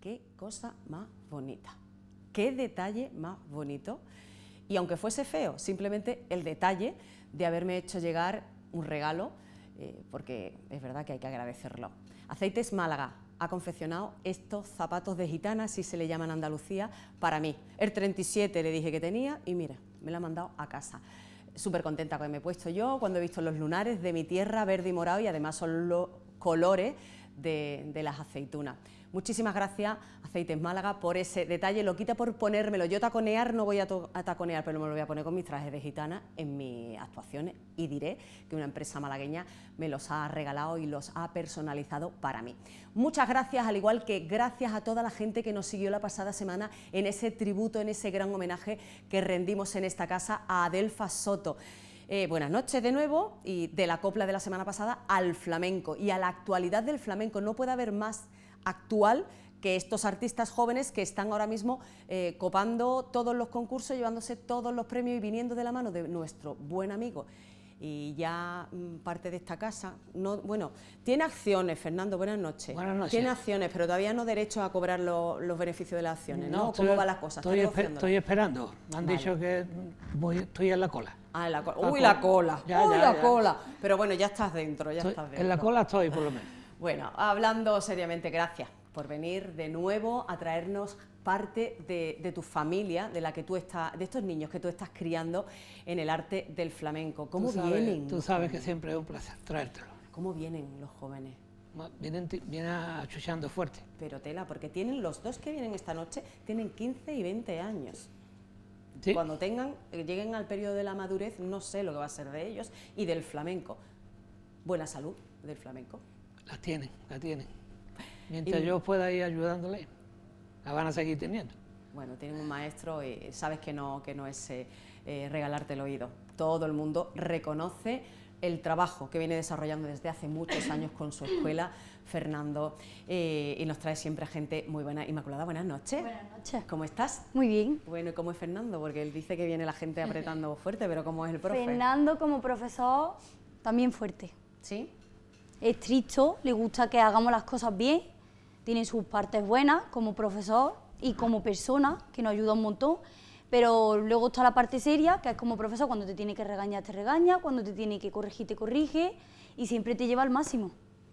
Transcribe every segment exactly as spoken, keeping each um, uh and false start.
qué cosa más bonita, qué detalle más bonito. Y aunque fuese feo, simplemente el detalle de haberme hecho llegar un regalo, eh, porque es verdad que hay que agradecerlo. Aceites Málaga ha confeccionado estos zapatos de gitana, así se le llaman en Andalucía, para mí. El treinta y siete le dije que tenía y mira, me lo ha mandado a casa. Súper contenta que me he puesto yo cuando he visto los lunares de mi tierra, verde y morado, y además son los colores de, de las aceitunas. Muchísimas gracias, Aceites Málaga, por ese detalle. Lo quita por ponérmelo. Yo taconear no voy a, a taconear, pero me lo voy a poner con mis trajes de gitana en mis actuaciones, y diré que una empresa malagueña me los ha regalado y los ha personalizado para mí. Muchas gracias, al igual que gracias a toda la gente que nos siguió la pasada semana en ese tributo, en ese gran homenaje que rendimos en esta casa a Adelfa Soto. Eh, buenas noches de nuevo, y de la copla de la semana pasada al flamenco y a la actualidad del flamenco. No puede haber más actual que estos artistas jóvenes que están ahora mismo eh, copando todos los concursos, llevándose todos los premios y viniendo de la mano de nuestro buen amigo. Y ya mmm, parte de esta casa, no, bueno, tiene acciones, Fernando, buenas noches. Buenas noches. Tiene acciones, pero todavía no derecho a cobrar lo, los beneficios de las acciones, ¿no? ¿no? ¿Cómo estoy, van las cosas? Estoy, esper estoy esperando, me han vale. dicho que voy, estoy en la cola. Ah, en la cola. La Uy, cola. la cola, Ya, uy, ya, la ya. cola. Pero bueno, ya estás dentro, ya Estoy, estás dentro. en la cola estoy, por lo menos. Bueno, hablando seriamente, gracias por venir de nuevo a traernos parte de, de tu familia, de la que tú estás, de estos niños que tú estás criando en el arte del flamenco. ¿Cómo tú sabes, vienen? Tú sabes que siempre es un placer traértelo. ¿Cómo vienen los jóvenes? Vienen, vienen achuchando fuerte. Pero tela, porque tienen los dos que vienen esta noche, tienen quince y veinte años. ¿Sí? Cuando tengan, lleguen al periodo de la madurez, no sé lo que va a ser de ellos y del flamenco. Buena salud del flamenco. La tienen, la tienen. Mientras y, yo pueda ir ayudándole, la van a seguir teniendo. Bueno, tienen un maestro y sabes que no, que no es eh, eh, regalarte el oído. Todo el mundo reconoce el trabajo que viene desarrollando desde hace muchos años con su escuela, Fernando, eh, y nos trae siempre a gente muy buena. Inmaculada, buenas noches. Buenas noches. ¿Cómo estás? Muy bien. Bueno, ¿y cómo es Fernando? Porque él dice que viene la gente apretando fuerte, pero ¿cómo es el profe? Fernando, como profesor, también fuerte. ¿Sí? Estricto, le gusta que hagamos las cosas bien, tiene sus partes buenas como profesor y como persona, que nos ayuda un montón, pero luego está la parte seria, que es como profesor, cuando te tiene que regañar, te regaña, cuando te tiene que corregir, te corrige, y siempre te lleva al máximo,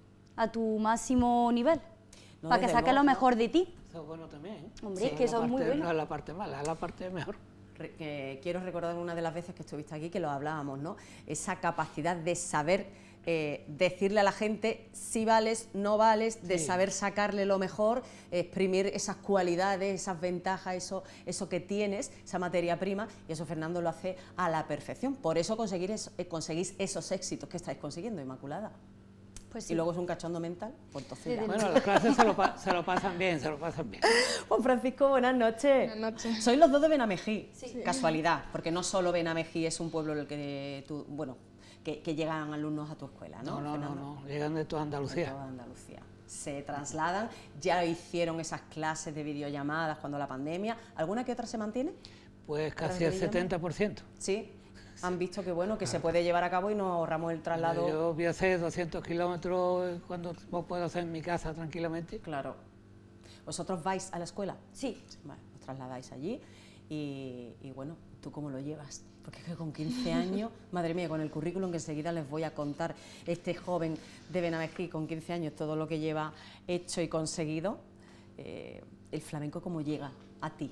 a tu máximo nivel, no, para que saques lo mejor de ti. Eso es bueno también, ¿eh? Hombre, sí, es que eso es muy parte, bueno. No es la parte mala, es la parte mejor. Re que quiero recordar una de las veces que estuviste aquí que lo hablábamos, ¿no? Esa capacidad de saber eh, decirle a la gente si vales, no vales, de sí. saber sacarle lo mejor, exprimir esas cualidades, esas ventajas, eso, eso que tienes, esa materia prima, y eso Fernando lo hace a la perfección. Por eso conseguir eso, eh, conseguís esos éxitos que estáis consiguiendo, Inmaculada. Pues sí. Y luego es un cachondo mental, pues entonces ya. Bueno, las clases se lo, pa se lo pasan bien, se lo pasan bien. Juan Francisco, buenas noches. Buenas noches. Sois los dos de Benamejí, Sí. casualidad, porque no solo Benamejí es un pueblo en el que tú, bueno, que, que llegan alumnos a tu escuela, ¿no? No, no, no, Fernando? no, llegan de toda De Andalucía. toda Andalucía. Se trasladan, ya hicieron esas clases de videollamadas cuando la pandemia. ¿Alguna que otra se mantiene? Pues casi ¿Para el que setenta por ciento. Sí. Han visto que bueno, que se puede llevar a cabo y no ahorramos el traslado. Yo voy a hacer doscientos kilómetros cuando puedo hacer en mi casa tranquilamente. Claro. ¿Vosotros vais a la escuela? Sí. Vale, os trasladáis allí y, y bueno, ¿tú cómo lo llevas? Porque es que con quince años, madre mía, con el currículum que enseguida les voy a contar, este joven de Benamejí con quince años, todo lo que lleva hecho y conseguido, eh, el flamenco, ¿cómo llega a ti?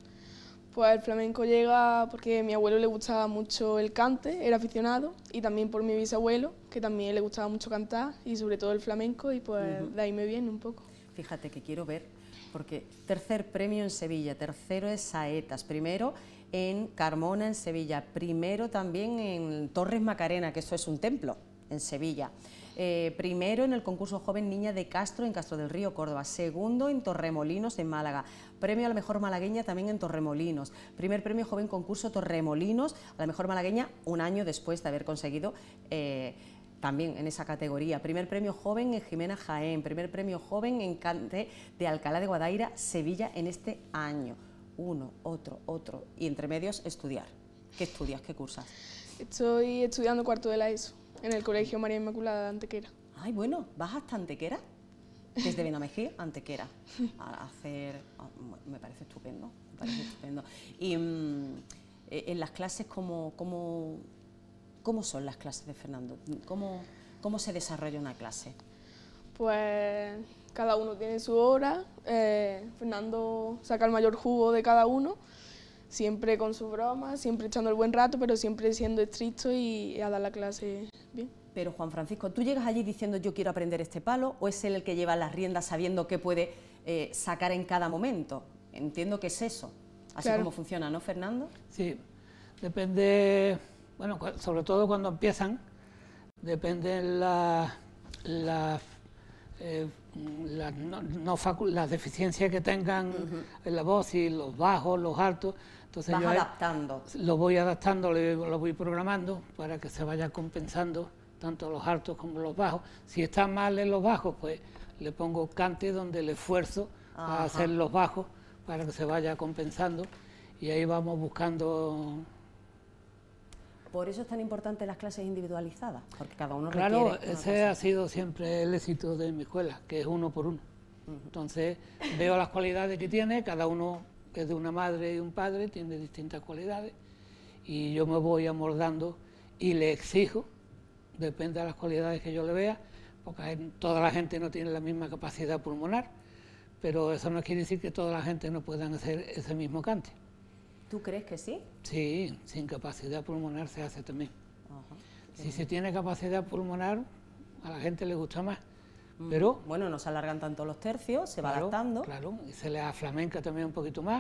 Pues el flamenco llega porque a mi abuelo le gustaba mucho el cante, era aficionado, y también por mi bisabuelo, que también le gustaba mucho cantar, y sobre todo el flamenco, y pues uh-huh. de ahí me viene un poco. Fíjate que quiero ver, porque tercer premio en Sevilla, tercero en Saetas, primero en Carmona, en Sevilla, primero también en Torres Macarena, que eso es un templo, en Sevilla. Eh, primero en el concurso Joven Niña de Castro en Castro del Río, Córdoba, segundo en Torremolinos en Málaga, premio a la mejor malagueña también en Torremolinos, primer premio Joven Concurso Torremolinos a la mejor malagueña un año después de haber conseguido eh, también en esa categoría, primer premio Joven en Jimena Jaén, primer premio Joven en Cante de Alcalá de Guadaira, Sevilla en este año, uno, otro, otro, y entre medios estudiar. ¿Qué estudias? ¿Qué cursas? Estoy estudiando cuarto de la ESO. En el Colegio María Inmaculada de Antequera. Ay, bueno, ¿vas hasta Antequera? desde Benamejí, Antequera, a hacer... Me parece estupendo, me parece estupendo. Y mm, en las clases, ¿cómo, cómo, cómo son las clases de Fernando? ¿Cómo, cómo se desarrolla una clase? Pues cada uno tiene su hora, eh, Fernando saca el mayor jugo de cada uno, siempre con su broma, siempre echando el buen rato, pero siempre siendo estricto y a dar la clase bien. Pero Juan Francisco, ¿tú llegas allí diciendo yo quiero aprender este palo o es él el que lleva las riendas sabiendo qué puede eh, sacar en cada momento? Entiendo que es eso, así Claro. como funciona, ¿no, Fernando? Sí, depende, bueno, cu- sobre todo cuando empiezan, depende la, la, eh, la- no, no facu- las deficiencias que tengan en la voz y los bajos, los altos. Entonces Vas yo ahí adaptando. lo voy adaptando, le- lo voy programando para que se vaya compensando tanto los altos como los bajos. Si está mal en los bajos, pues le pongo cante donde le esfuerzo Ajá. a hacer los bajos para que se vaya compensando y ahí vamos buscando. Por eso es tan importante las clases individualizadas, porque cada uno Claro, requiere una ese cosa. ha sido siempre el éxito de mi escuela, que es uno por uno. Entonces veo las cualidades que tiene, cada uno que es de una madre y un padre tiene distintas cualidades y yo me voy amoldando y le exijo, depende de las cualidades que yo le vea, porque hay- toda la gente no tiene la misma capacidad pulmonar, pero eso no quiere decir que toda la gente no puedan hacer ese mismo cante. ¿Tú crees que sí? Sí, sin capacidad pulmonar se hace también. Ajá. Si se tiene capacidad pulmonar, a la gente le gusta más, pero Bueno, no se alargan tanto los tercios, se va claro, adaptando. claro, y se le aflamenca también un poquito más.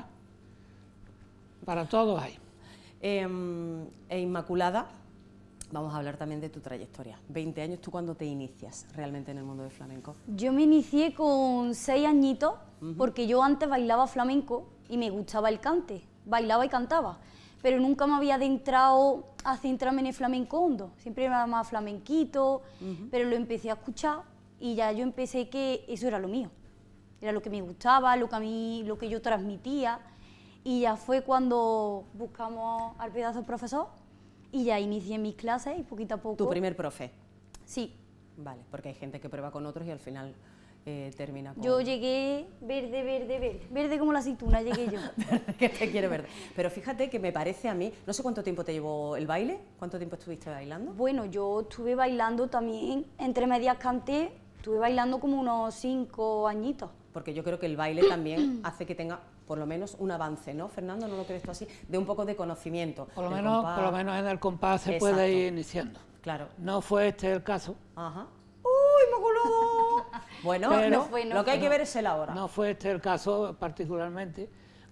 Para todos hay. Eh, e Inmaculada, vamos a hablar también de tu trayectoria. veinte años, ¿tú cuándo te inicias realmente en el mundo del flamenco? Yo me inicié con seis añitos porque yo antes bailaba flamenco y me gustaba el cante, bailaba y cantaba, pero nunca me había adentrado a centrarme en el flamenco hondo, siempre era más flamenquito, pero lo empecé a escuchar y ya yo empecé que eso era lo mío, era lo que me gustaba, lo que a mí, lo que yo transmitía y ya fue cuando buscamos al pedazo profesor y ya inicié mis clases y poquito a poco... ¿Tu primer profe? Sí. Vale, porque hay gente que prueba con otros y al final eh, termina con... Yo llegué verde, verde, verde, verde como la aceituna llegué yo. que te quiere ver. Pero fíjate que me parece a mí, no sé cuánto tiempo te llevó el baile, ¿cuánto tiempo estuviste bailando? Bueno, yo estuve bailando también, entre medias canté, estuve bailando como unos cinco añitos. Porque yo creo que el baile también hace que tenga por lo menos un avance, ¿no, Fernando? ¿No lo crees tú así? De un poco de conocimiento. Por lo, del menos, compás. por lo menos en el compás se Exacto. puede ir iniciando. Claro. No fue este el caso, Ajá. ¡Uy, Inmaculado! Bueno, Pero- no, No fue, no lo que hay fue. que ver es el ahora. no fue este el caso particularmente,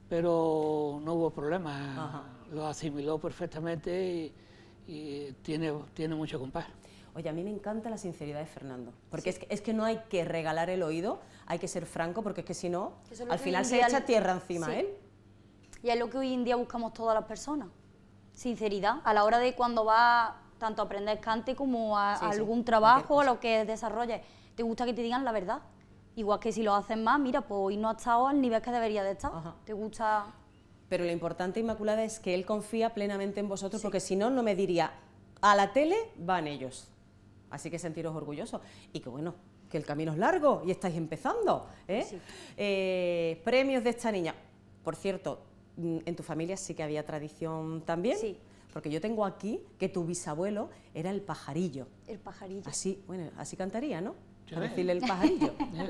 pero no hubo problema. Ajá. Lo asimiló perfectamente y, y tiene, tiene mucho compás. Oye, a mí me encanta la sinceridad de Fernando, porque es, que, es que no hay que regalar el oído, hay que ser franco, porque es que si no, Eso es lo al que final hoy en se día echa el- tierra encima sí. él. Y es lo que hoy en día buscamos todas las personas, sinceridad, a la hora de cuando vas tanto a aprender cante como a, Sí, a sí, algún cualquier trabajo, cosa. a lo que desarrolles. Te gusta que te digan la verdad. Igual que si lo haces más, mira, pues hoy no has estado al nivel que debería de estar. Ajá. Te gusta... Pero lo importante, Inmaculada, es que él confía plenamente en vosotros, porque si no, no me diría, a la tele van ellos. Así que sentiros orgullosos. Y que bueno, que el camino es largo y estáis empezando. ¿eh? Sí. Eh, premios de esta niña. Por cierto, mm, en tu familia sí que había tradición también. Sí. Porque yo tengo aquí que tu bisabuelo era el pajarillo. El pajarillo. Así, bueno, así cantaría, ¿no? Sí. Para decirle el pajarillo.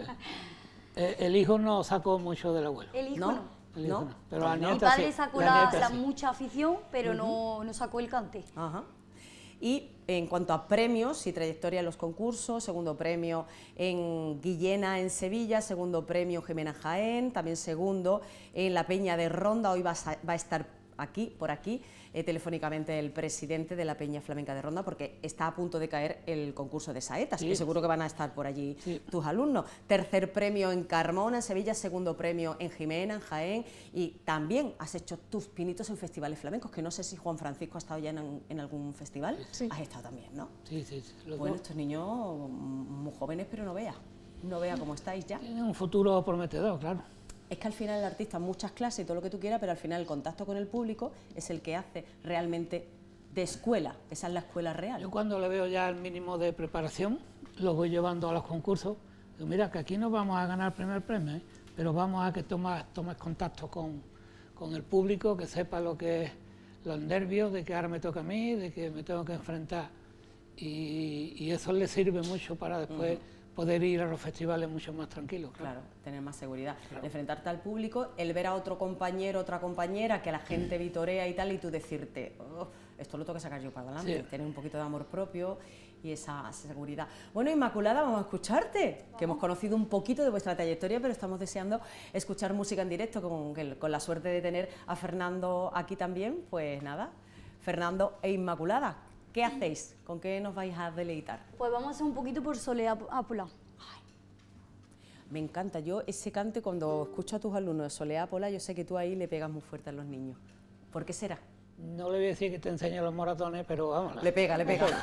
Eh, el hijo no sacó mucho del abuelo. El hijo ¿No? no. El hijo ¿No? no, pero la No. Mi nieta padre sí, sacó la la, nieta la sí. mucha afición, pero no, no sacó el cante. Ajá. Y en cuanto a premios y trayectoria en los concursos, segundo premio en Guillena, en Sevilla, segundo premio Jimena Jaén, también segundo en la Peña de Ronda. Hoy va a, va a estar aquí, por aquí, eh, telefónicamente el presidente de la Peña Flamenca de Ronda, porque está a punto de caer el concurso de saetas, Sí. que seguro que van a estar por allí Sí. tus alumnos. Tercer premio en Carmona, en Sevilla, segundo premio en Jimena, en Jaén, y también has hecho tus pinitos en festivales flamencos, que no sé si Juan Francisco ha estado ya en, en algún festival. Sí. Has estado también, ¿no? Sí, sí, sí, los Bueno, dos. estos niños mm, muy jóvenes, pero no vea, no vea cómo estáis ya. Tienen un futuro prometedor, claro. Es que al final el artista, muchas clases y todo lo que tú quieras, pero al final el contacto con el público es el que hace realmente de escuela. Esa es la escuela real. Yo cuando le veo ya el mínimo de preparación, lo voy llevando a los concursos, Digo, mira, que aquí no vamos a ganar el primer premio, ¿eh? Pero vamos a que tomes, tomes contacto con, con el público, que sepa lo que es los nervios, de que ahora me toca a mí, de que me tengo que enfrentar. Y, y eso le sirve mucho para después uh-huh. poder ir a los festivales mucho más tranquilos. Claro, claro tener más seguridad. Claro. Enfrentarte al público, el ver a otro compañero, otra compañera, que la gente vitorea y tal, y tú decirte, oh, esto lo tengo que sacar yo para adelante, sí. Tener un poquito de amor propio y esa seguridad. Bueno, Inmaculada, vamos a escucharte, que hemos conocido un poquito de vuestra trayectoria, pero estamos deseando escuchar música en directo, con, con la suerte de tener a Fernando aquí también. Pues nada, Fernando e Inmaculada, ¿qué hacéis? ¿Con qué nos vais a deleitar? Pues vamos a hacer un poquito por Soledad Pola. Me encanta, yo ese cante, cuando escucho a tus alumnos de Soledad Pola, yo sé que tú ahí le pegas muy fuerte a los niños. ¿Por qué será? No le voy a decir que te enseñe los moratones, pero vamos. Le pega, le pega.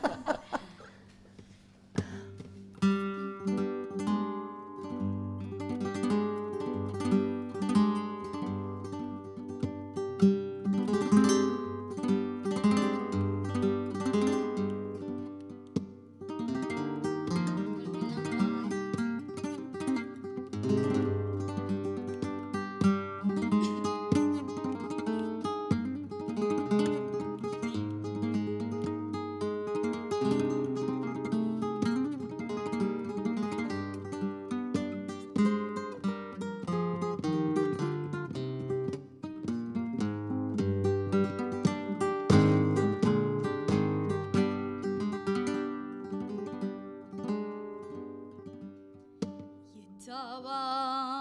Estaba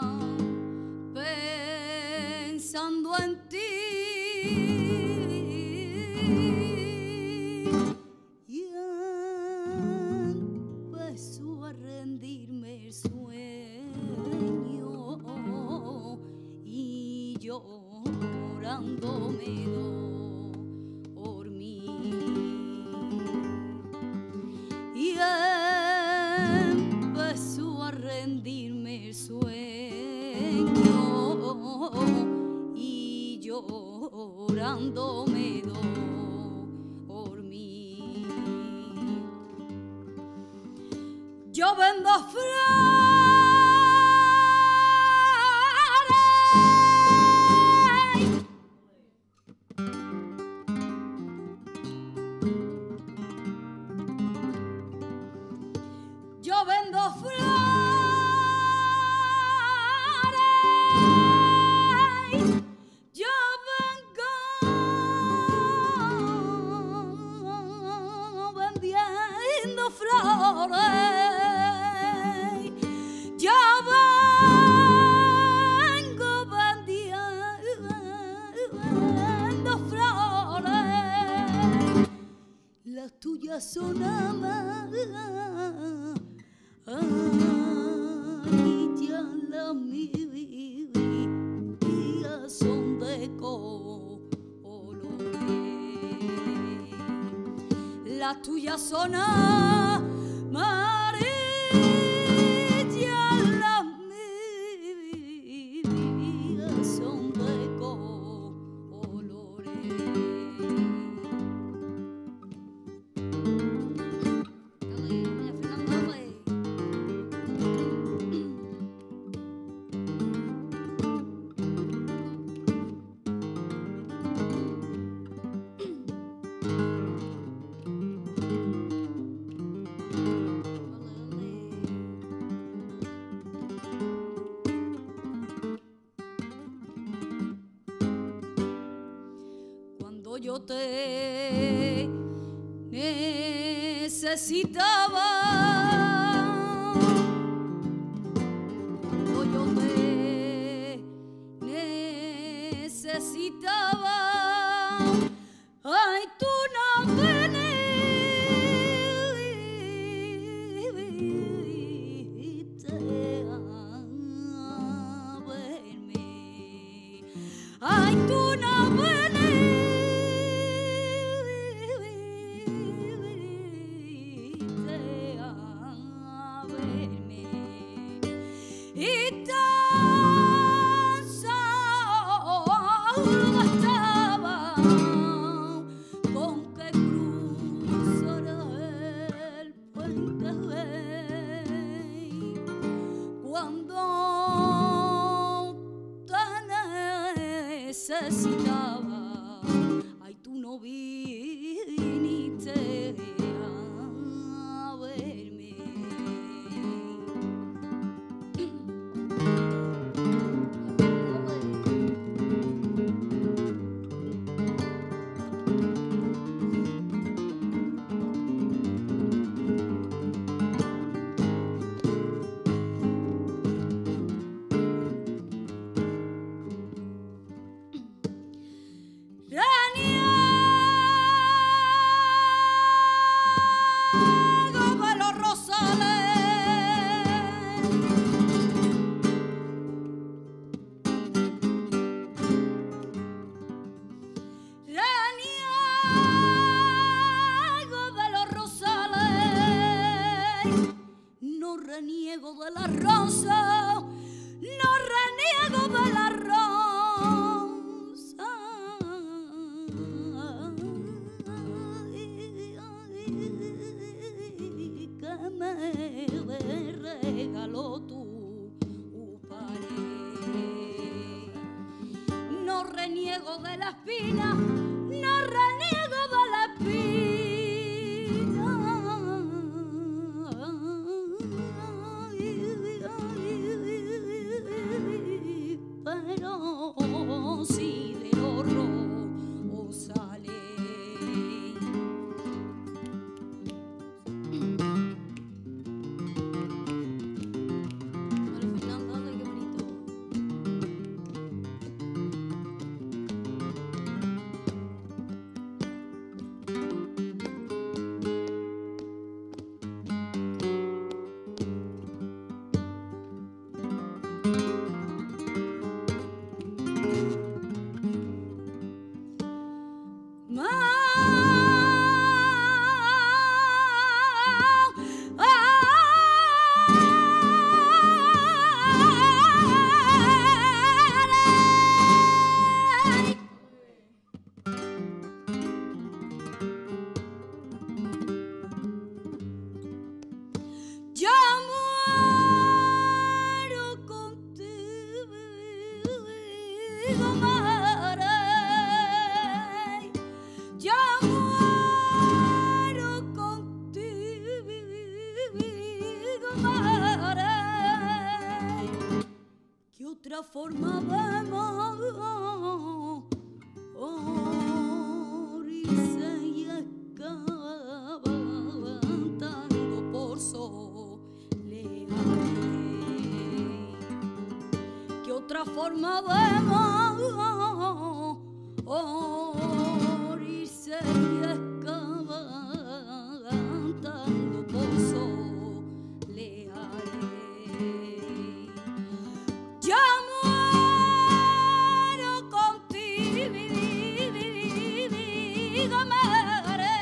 pensando en ti y empezó a rendirme el sueño y llorando me dormí y empezó a rendirme el sueño y llorando me dormí. Yo vendo flores yo vendo flores yo vengo vendiendo flores yo vengo vendiendo flores las tuyas son amas ay, ya la mi vida son de colores las tuyas son amarillas las mías son de colores. Cuando yo te necesitaba, cuando yo te necesitaba, ay, tú no viniste a verme, ay, tú no viniste a necesitaba. Ay, tú no viniste a verme. Reniego de la rosa, no reniego de la rosa que me regaló tu pared. No reniego de la espina, no reniego de la espina, pero si de oro sale. Vale, Fernando, dale, qué bonito. Otra forma vemos orirse y escabantando por soleares. ¿Qué otra forma vemos orirse y escabantando por soleares? Yo muero contigo, madre.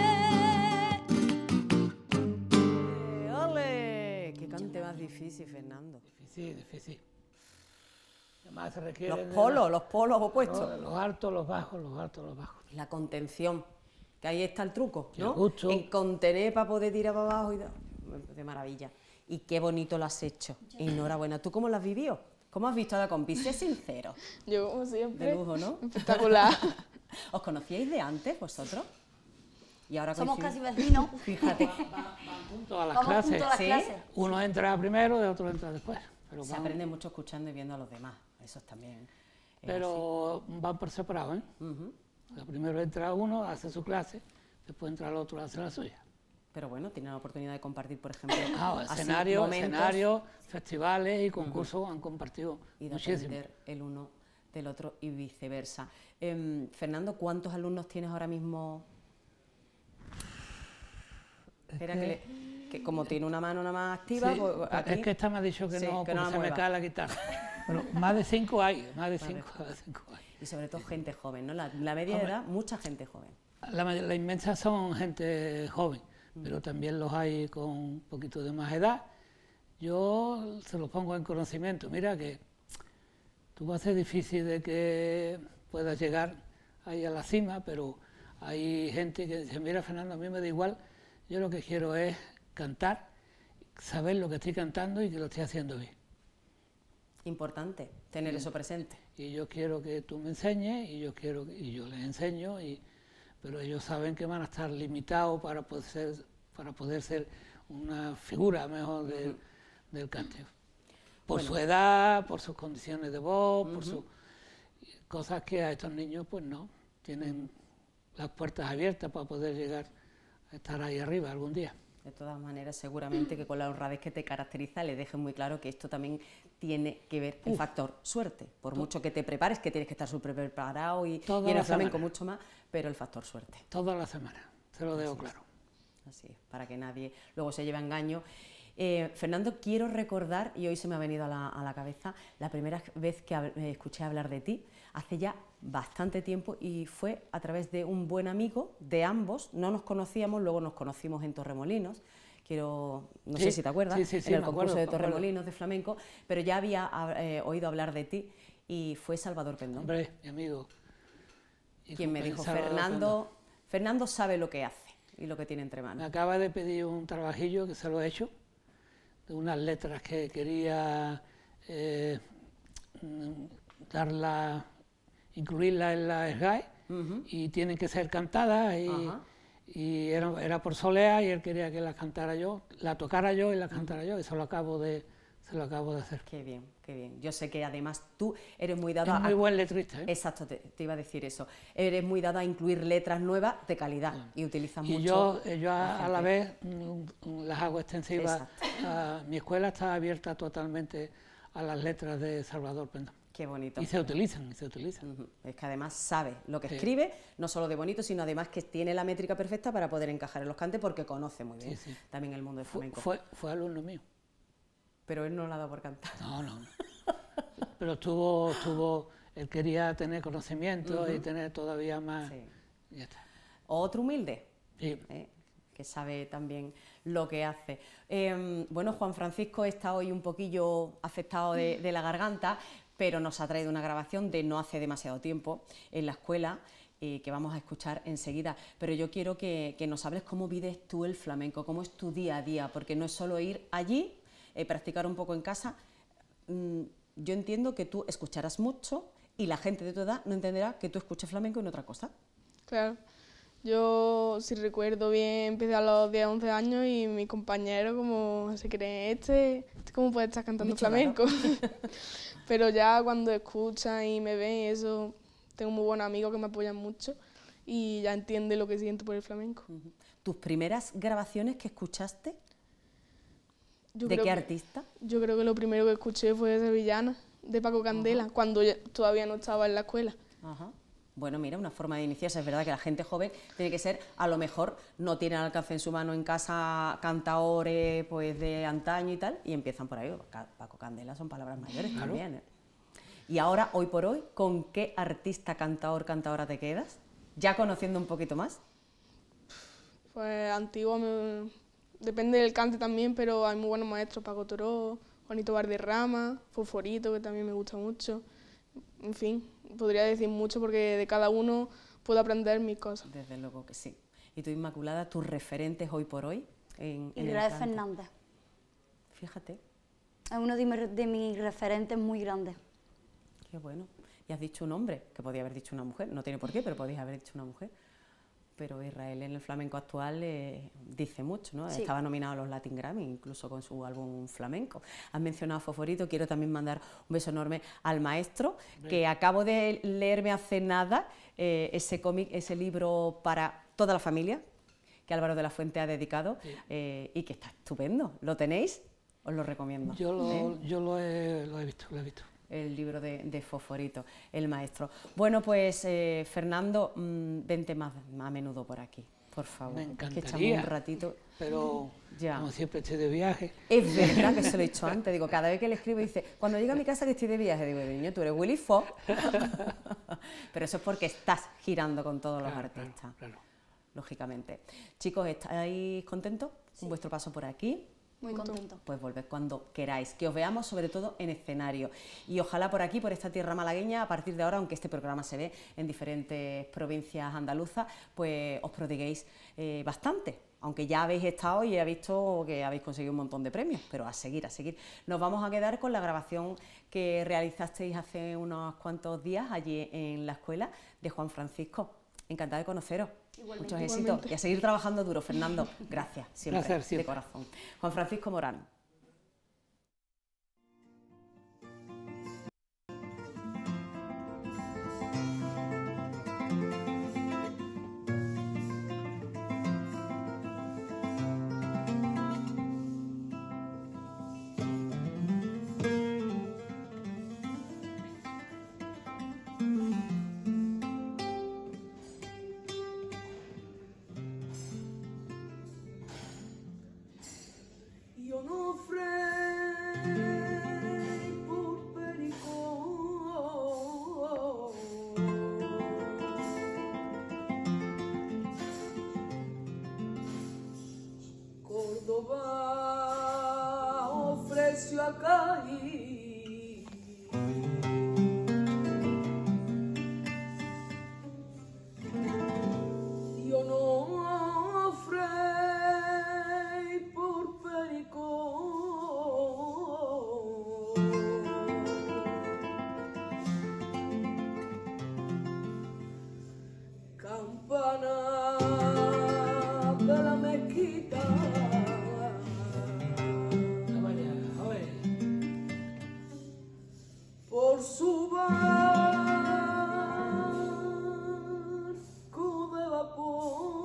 Eh, ¡Ole! ¡Qué cante más difícil, Fernando! Difícil, difícil. Además se requiere Los de polos, la- los polos opuestos. Los, los altos, los bajos, los altos, los bajos. La contención, que ahí está el truco, Y ¿no? el gusto. En contener para poder tirar para abajo y de, de maravilla. Y qué bonito lo has hecho. Enhorabuena. ¿Tú cómo lo has vivido? ¿Cómo has visto a la compi? Sé sincero. Yo, como siempre, De lujo, ¿no? espectacular. ¿Os conocíais de antes vosotros? Y ahora Somos casi coincidís. vecinos. Fíjate, Juntos a las Vamos clases. juntos a las ¿Sí? clases. Uno entra primero y otro entra después. Pero, se van, aprende mucho escuchando y viendo a los demás. Eso es también. es pero van por separado, ¿eh? así. Ujú. O sea, primero entra uno, hace su clase, después entra el otro, hace la suya. Pero bueno, tienen la oportunidad de compartir, por ejemplo, Ah, así, escenarios, momentos escenarios, festivales y concursos han compartido y de muchísimo. aprender el uno del otro y viceversa. Em, Fernando, ¿cuántos alumnos tienes ahora mismo? Espera, que, le- que como tiene una mano nada más activa, Sí, pues aquí... es que esta me ha dicho que Sí, no, que no porque la se me mueva. cae la guitarra. Bueno, más de cinco hay, más de Vale. cinco, más de cinco hay. Y sobre todo gente joven, ¿no? La, la media de Hombre. edad, mucha gente joven. La, may- la inmensa son gente joven, pero también los hay con un poquito de más edad. Yo se los pongo en conocimiento. Mira que tú vas a ser difícil de que puedas llegar ahí a la cima, pero hay gente que dice, mira Fernando, a mí me da igual, yo lo que quiero es cantar, saber lo que estoy cantando y que lo estoy haciendo bien. Importante tener eso presente. y yo quiero que tú me enseñes, y yo quiero que- y yo les enseño, y, pero ellos saben que van a estar limitados para poder ser, para poder ser una figura mejor del, del cante. Por Bueno. su edad, por sus condiciones de voz, por sus cosas que a estos niños pues no, tienen las puertas abiertas para poder llegar a estar ahí arriba algún día. De todas maneras, seguramente que con la honradez que te caracteriza le dejes muy claro que esto también tiene que ver el Uf. factor suerte. Por mucho que te prepares, que tienes que estar súper preparado y, Toda y en la el flamenco semana. mucho más, pero el factor suerte. Toda la semana, se lo dejo Así es. claro. Así es, para que nadie luego se lleve a engaño. Eh, Fernando, quiero recordar, y hoy se me ha venido a la, a la cabeza, la primera vez que hab- eh, escuché hablar de ti, hace ya bastante tiempo, y fue a través de un buen amigo de ambos. No nos conocíamos, luego nos conocimos en Torremolinos. Quiero, no Sí, sé si te acuerdas, sí, sí, sí, en el me concurso acuerdo, de me acuerdo. Torremolinos de flamenco, pero ya había eh, oído hablar de ti, y fue Salvador Pendón Hombre, mi amigo. y quien me dijo: compensado Fernando, Fernando sabe lo que hace y lo que tiene entre cuando- Me manos. acaba de pedir un trabajillo que se lo he hecho, de unas letras que quería eh, mm, darla, incluirla en la S G A E, Ujú. y tienen que ser cantadas, y, Ajá. y era, era por Solea, y él quería que las cantara yo, la tocara yo y la cantara yo, y se lo acabo de, se lo acabo de hacer. Qué bien, qué bien. Yo sé que además tú eres muy dado Es a... muy buen letrista, ¿eh? Exacto, te, te iba a decir eso. Eres muy dado a incluir letras nuevas de calidad y utilizas Y mucho... yo, eh, yo la a, a la gente. vez mm, mm, las hago extensivas. Exacto. a- mi escuela está abierta totalmente a las letras de Salvador Pendón. Qué bonito. Y se utilizan, y se utilizan. Ujú. Es que además sabe lo que Sí. escribe, no solo de bonito, sino además que tiene la métrica perfecta para poder encajar en los cantes, porque conoce muy bien Sí, sí. también el mundo del Fue, flamenco. fue, fue alumno mío. Pero él no lo ha dado por cantar. No, no. no. Pero estuvo, estuvo, él quería tener conocimiento y tener todavía más. Sí. y Ya está. Otro humilde, Sí. ¿eh? Que sabe también lo que hace. Eh, bueno, Juan Francisco está hoy un poquillo afectado de, de la garganta, pero nos ha traído una grabación de no hace demasiado tiempo en la escuela, eh, que vamos a escuchar enseguida. Pero yo quiero que, que nos hables cómo vives tú el flamenco, cómo es tu día a día, porque no es solo ir allí, eh, practicar un poco en casa. Mm, yo entiendo que tú escucharás mucho y la gente de tu edad no entenderá que tú escuches flamenco en otra cosa. Claro. Yo, si recuerdo bien, empecé a los diez, once años y mis compañeros como se creen, este, este ¿cómo puede estar cantando Bicho flamenco? Pero ya cuando escuchan y me ven, eso, tengo muy buenos amigos que me apoyan mucho y ya entienden lo que siento por el flamenco. Ujú. ¿Tus primeras grabaciones que escuchaste? Yo ¿De creo qué que- artista? Yo creo que lo primero que escuché fue Sevillana, de Paco Candela, cuando ya- todavía no estaba en la escuela. Ajá. Bueno, mira, una forma de iniciarse. Es verdad que la gente joven tiene que ser, a lo mejor no tienen al alcance en su mano en casa cantaores pues, de antaño y tal, y empiezan por ahí. Ca- Paco Candela son palabras mayores también. ¿eh? Y ahora, hoy por hoy, ¿con qué artista, cantaor, cantadora te quedas? Ya conociendo un poquito más. Pues antiguo, me- depende del cante también, pero hay muy buenos maestros, Paco Toró, Juanito Valderrama, Fosforito, que también me gusta mucho. En fin, podría decir mucho porque de cada uno puedo aprender mis cosas. Desde luego que sí. Y tú, Inmaculada, tus referentes hoy por hoy en, en el Israel cante. Fernández. Fíjate, Es uno de, mis- de mis referentes muy grandes. qué bueno. Y has dicho un hombre, que podía haber dicho una mujer, no tiene por qué, pero podías haber dicho una mujer. Pero Israel en el flamenco actual eh, dice mucho, ¿no? Sí. Estaba nominado a los Latin Grammy, incluso con su álbum flamenco. Has mencionado a Fosforito, quiero también mandar un beso enorme al maestro, que acabo de leerme hace nada eh, ese cómic, ese libro para toda la familia, que Álvaro de la Fuente ha dedicado, eh, y que está estupendo. ¿Lo tenéis? Os lo recomiendo. Yo, lo, ¿eh? yo lo, he, lo he visto, lo he visto. El libro de, de Fosforito, el maestro. Bueno, pues eh, Fernando, mmm, vente más, más a menudo por aquí, por favor. Me Es que echamos encantaría. un ratito. Pero Ya. como siempre estoy de viaje. Es verdad que se lo he dicho antes, digo, cada vez que le escribo dice, cuando llega a mi casa que estoy de viaje, digo, niño, tú eres Willy Fox. Pero eso es porque estás girando con todos los Claro, artistas, claro, claro. lógicamente. Chicos, ¿estáis contentos con vuestro paso por aquí? Muy contento. Pues volved cuando queráis, que os veamos sobre todo en escenario. Y ojalá por aquí, por esta tierra malagueña, a partir de ahora, aunque este programa se ve en diferentes provincias andaluzas, pues os prodiguéis eh, bastante, aunque ya habéis estado y he visto que habéis conseguido un montón de premios, pero a seguir, a seguir. Nos vamos a quedar con la grabación que realizasteis hace unos cuantos días allí en la escuela de Juan Francisco. Encantada de conoceros. Igualmente, Muchos éxitos igualmente. y a seguir trabajando duro, Fernando. Gracias, siempre, Gracias, siempre. de corazón. Juan Francisco Morán. Yo no frei por Pericón, Córdoba ofreció a caer. Yo no frei por Pericón, campana de la mezquita, por su barco de vapor.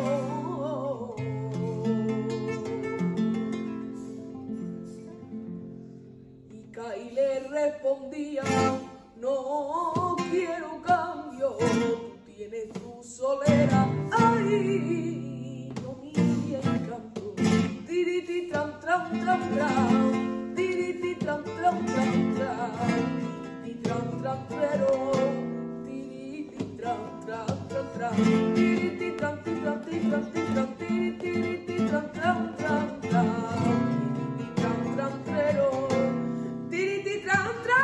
Y Caí le respondía, no quiero cambio, tú tienes tu solera, ay, no mi encanto, tiriti tram tram tram tram, tiriti tram tram tram tram, tiriti tram tram pero, tiriti tram tram tram tram, tiriti tram ti tram ti tram ti tram tiriti tram tram tram tram, tiriti tram tram pero, tiriti tram tram.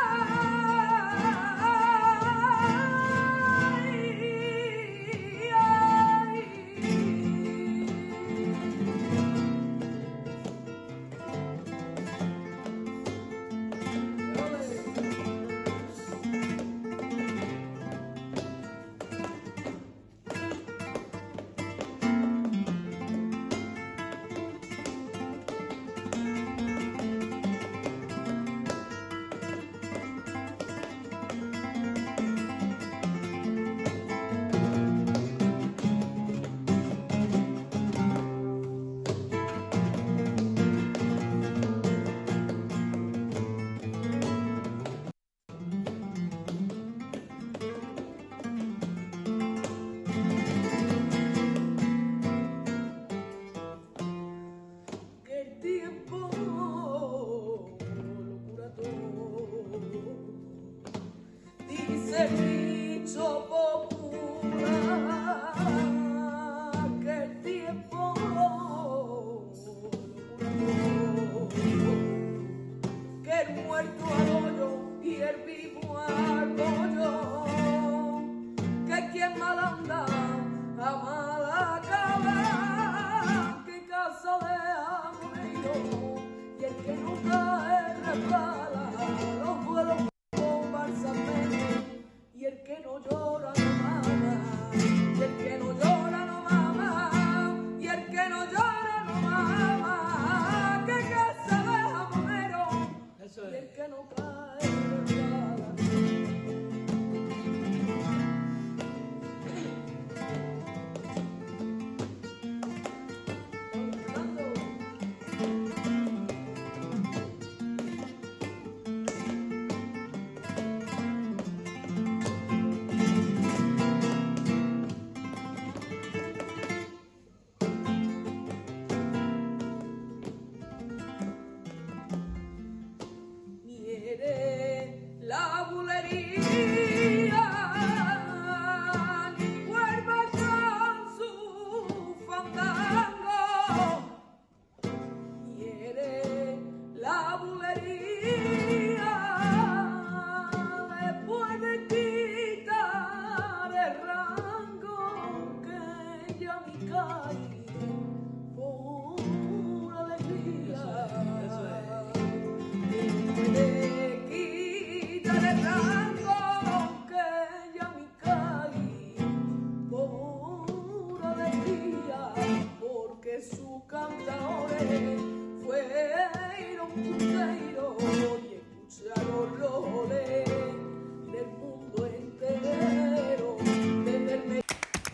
de sus cantadores fueron punteros y escucharon los olés del mundo entero desde el medio.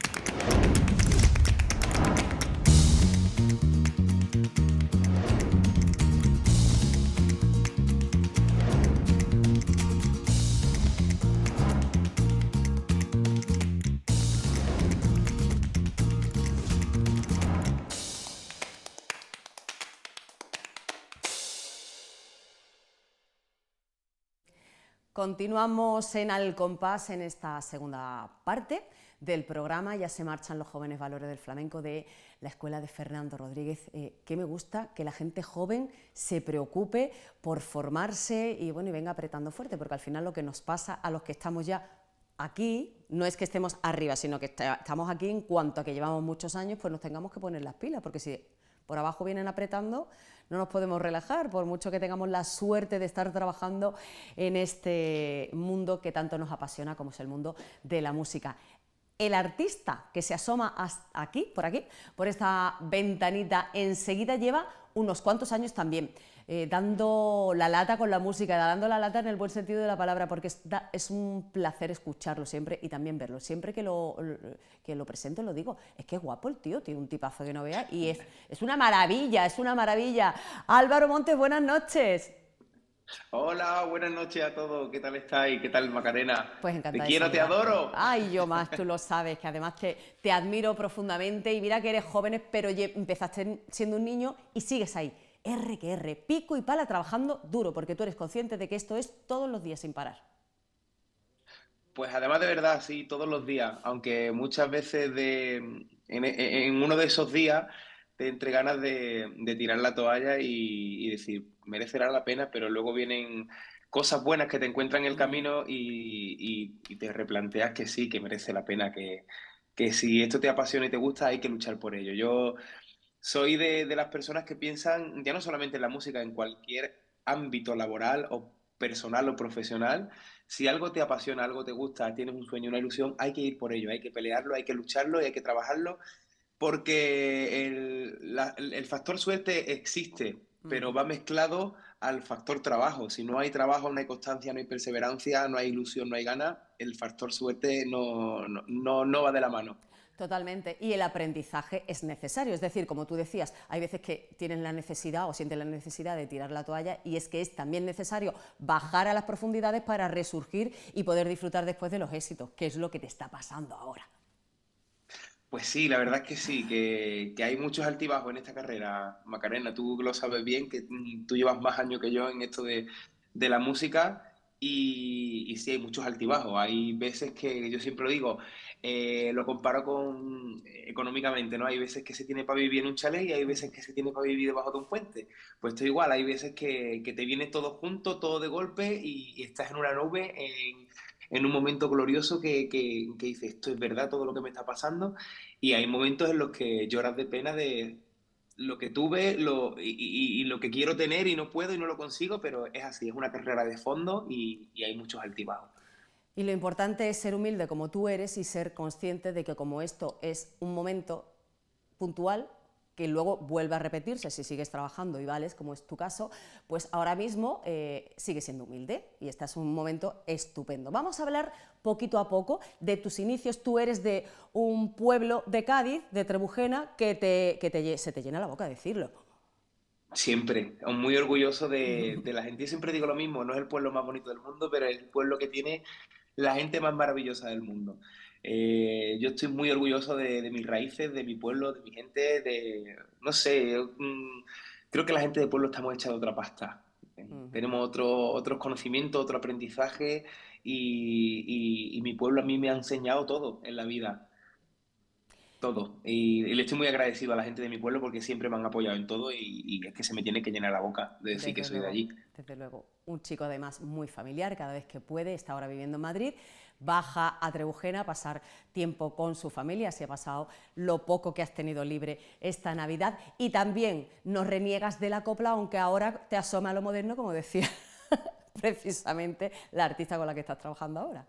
Continuamos en Al Compás en esta segunda parte del programa. Ya se marchan los jóvenes valores del flamenco de la Escuela de Fernando Rodríguez. Eh, que me gusta que la gente joven se preocupe por formarse y, bueno, y venga apretando fuerte, porque al final lo que nos pasa a los que estamos ya aquí, no es que estemos arriba, sino que estamos aquí en cuanto a que llevamos muchos años, pues nos tengamos que poner las pilas, porque si por abajo vienen apretando, no nos podemos relajar, por mucho que tengamos la suerte de estar trabajando en este mundo que tanto nos apasiona, como es el mundo de la música. El artista que se asoma hasta aquí, por aquí, por esta ventanita, enseguida lleva unos cuantos años también eh, dando la lata con la música, dando la lata en el buen sentido de la palabra, porque es, da, es un placer escucharlo siempre y también verlo. Siempre que lo, que lo presento lo digo, es que es guapo el tío, tiene un tipazo que no vea y es, es una maravilla, es una maravilla. Álvaro Montes, buenas noches. Hola, buenas noches a todos. ¿Qué tal estáis? ¿Qué tal, Macarena? Pues encantada. Te quiero, te adoro. Ay, yo más, tú lo sabes, que además te, te admiro profundamente y mira que eres joven, pero empezaste siendo un niño y sigues ahí. R que R, pico y pala, trabajando duro, porque tú eres consciente de que esto es todos los días sin parar. Pues además de verdad, sí, todos los días, aunque muchas veces de, en, en uno de esos días te entre ganas de, de tirar la toalla y, y decir, merecerá la pena, pero luego vienen cosas buenas que te encuentran en el camino y, y, y te replanteas que sí, que merece la pena, que, que si esto te apasiona y te gusta, hay que luchar por ello. Yo soy de, de las personas que piensan, ya no solamente en la música, en cualquier ámbito laboral o personal o profesional, si algo te apasiona, algo te gusta, tienes un sueño, una ilusión, hay que ir por ello, hay que pelearlo, hay que lucharlo y hay que trabajarlo, porque el, la, el factor suerte existe, pero va mezclado al factor trabajo. Si no hay trabajo, no hay constancia, no hay perseverancia, no hay ilusión, no hay ganas, el factor suerte no, no, no, no va de la mano. Totalmente, y el aprendizaje es necesario, es decir, como tú decías, hay veces que tienen la necesidad o sienten la necesidad de tirar la toalla y es que es también necesario bajar a las profundidades para resurgir y poder disfrutar después de los éxitos, que es lo que te está pasando ahora. Pues sí, la verdad es que sí, que, que hay muchos altibajos en esta carrera, Macarena, tú lo sabes bien, que tú llevas más años que yo en esto de, de la música. Y, y sí, hay muchos altibajos. Hay veces que, yo siempre lo digo, eh, lo comparo con económicamente, ¿no? Hay veces que se tiene para vivir en un chalet y hay veces que se tiene para vivir debajo de un puente. Pues esto igual, hay veces que, que te viene todo junto, todo de golpe y, y estás en una nube, en, en un momento glorioso que, que, que dices, esto es verdad, todo lo que me está pasando. Y hay momentos en los que lloras de pena de lo que tuve lo, y, y, y lo que quiero tener y no puedo y no lo consigo, pero es así, es una carrera de fondo y, y hay muchos altibajos. Y lo importante es ser humilde como tú eres y ser consciente de que como esto es un momento puntual, que luego vuelve a repetirse si sigues trabajando y vales, como es tu caso, pues ahora mismo eh, sigue siendo humilde y este es un momento estupendo. Vamos a hablar poquito a poco de tus inicios. Tú eres de un pueblo de Cádiz, de Trebujena, que, te, que te, se te llena la boca decirlo. Siempre, muy orgulloso de, de la gente. Yo siempre digo lo mismo, no es el pueblo más bonito del mundo, pero es el pueblo que tiene la gente más maravillosa del mundo. Eh, yo estoy muy orgulloso de, de mis raíces, de mi pueblo, de mi gente, de, no sé, yo, mm, creo que la gente del pueblo estamos hechos de otra pasta. Uh-huh. Tenemos otro, otros conocimientos, otro aprendizaje y, y, y mi pueblo a mí me ha enseñado todo en la vida. Todo. Y, y le estoy muy agradecido a la gente de mi pueblo porque siempre me han apoyado en todo y, y es que se me tiene que llenar la boca de decir desde que soy luego, de allí. Desde luego. Un chico además muy familiar, cada vez que puede, está ahora viviendo en Madrid, baja a Trebujena a pasar tiempo con su familia, se ha pasado lo poco que has tenido libre esta Navidad y también no reniegas de la copla, aunque ahora te asoma a lo moderno, como decía precisamente la artista con la que estás trabajando ahora.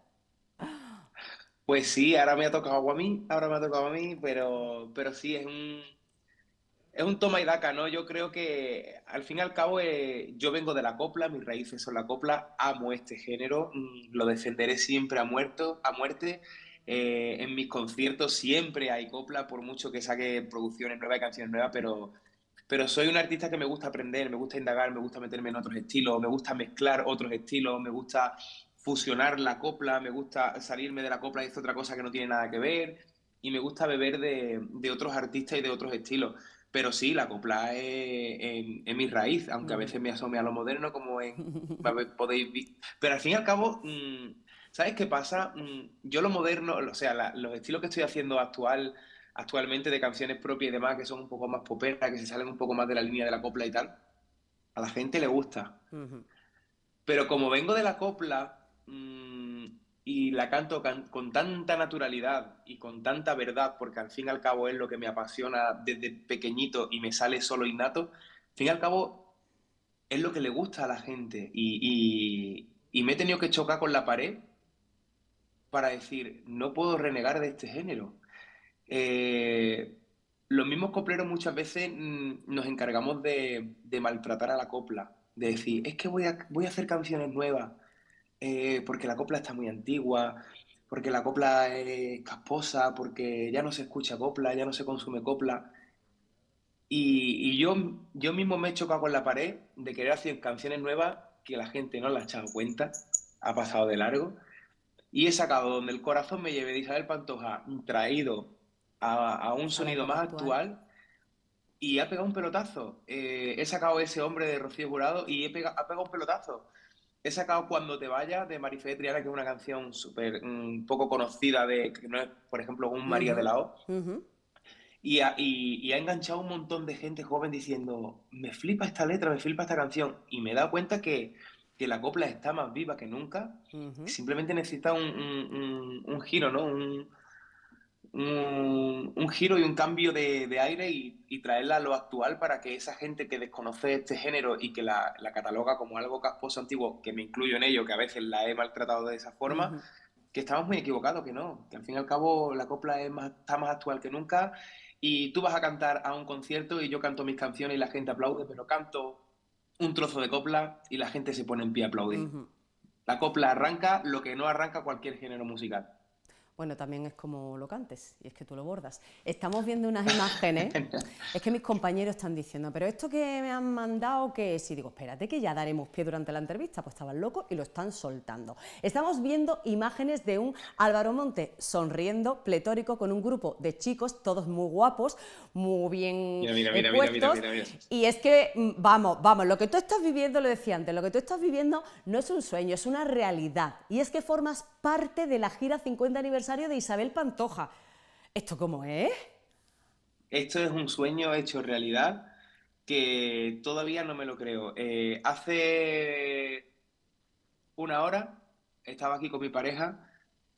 Pues sí, ahora me ha tocado a mí, ahora me ha tocado a mí, pero, pero sí, es un, es un toma y daca, ¿no? Yo creo que al fin y al cabo eh, yo vengo de la copla, mis raíces son la copla, amo este género, mm, lo defenderé siempre a, muerto, a muerte. Eh, en mis conciertos siempre hay copla, por mucho que saque producciones nuevas y canciones nuevas, pero, pero soy un artista que me gusta aprender, me gusta indagar, me gusta meterme en otros estilos, me gusta mezclar otros estilos, me gusta fusionar la copla, me gusta salirme de la copla y hacer otra cosa que no tiene nada que ver, y me gusta beber de, de otros artistas y de otros estilos. Pero sí, la copla es, es, es mi raíz, aunque a veces me asome a lo moderno, como en, podéis ver. Pero al fin y al cabo, ¿sabes qué pasa? Yo lo moderno, o sea, la, los estilos que estoy haciendo actual, actualmente de canciones propias y demás, que son un poco más poperas, que se salen un poco más de la línea de la copla y tal, a la gente le gusta. Uh-huh. Pero como vengo de la copla mmm, y la canto can con tanta naturalidad y con tanta verdad, porque al fin y al cabo es lo que me apasiona desde pequeñito y me sale solo innato, al fin y al cabo es lo que le gusta a la gente. Y, y, y me he tenido que chocar con la pared para decir, no puedo renegar de este género. Eh, los mismos copleros muchas veces mmm, nos encargamos de, de maltratar a la copla, de decir, es que voy a, voy a hacer canciones nuevas, eh, porque la copla está muy antigua, porque la copla es casposa, porque ya no se escucha copla, ya no se consume copla. Y, y yo, yo mismo me he chocado con la pared de querer hacer canciones nuevas que la gente no la ha echado cuenta, ha pasado de largo, y he sacado Donde el corazón me lleve de Isabel Pantoja, traído a, a un sonido más actual. actual y ha pegado un pelotazo. Eh, he sacado Ese hombre de Rocío Jurado y he pegado, ha pegado un pelotazo. He sacado Cuando te vayas de Marifé de Triana, que es una canción súper um, poco conocida, de, que no es, por ejemplo, un María uh-huh. de la O. Uh-huh. y, ha, y, y ha enganchado un montón de gente joven diciendo, me flipa esta letra, me flipa esta canción. Y me he dado cuenta que, que la copla está más viva que nunca. Uh-huh. Simplemente necesita un, un, un, un giro, ¿no? Un, un, un giro y un cambio de, de aire y, y traerla a lo actual para que esa gente que desconoce este género y que la, la cataloga como algo casposo antiguo, que me incluyo en ello, que a veces la he maltratado de esa forma, uh-huh. que estamos muy equivocados, que no, que al fin y al cabo la copla es más, está más actual que nunca y tú vas a cantar a un concierto y yo canto mis canciones y la gente aplaude, pero canto un trozo de copla y la gente se pone en pie a aplaudir. Uh-huh. La copla arranca lo que no arranca cualquier género musical. Bueno, también es como lo cantes, y es que tú lo bordas. Estamos viendo unas imágenes, es que mis compañeros están diciendo, pero esto que me han mandado, ¿qué es? Y digo, espérate que ya daremos pie durante la entrevista, pues estaban locos y lo están soltando. Estamos viendo imágenes de un Álvaro Monte sonriendo, pletórico, con un grupo de chicos, todos muy guapos, muy bien mira, mira, mira, puestos, mira, mira, mira, mira. Y es que, vamos, vamos, lo que tú estás viviendo, lo decía antes, lo que tú estás viviendo no es un sueño, es una realidad, y es que formas parte de la gira cincuenta aniversario de Isabel Pantoja. ¿Esto cómo es? Esto es un sueño hecho realidad que todavía no me lo creo. Eh, hace una hora estaba aquí con mi pareja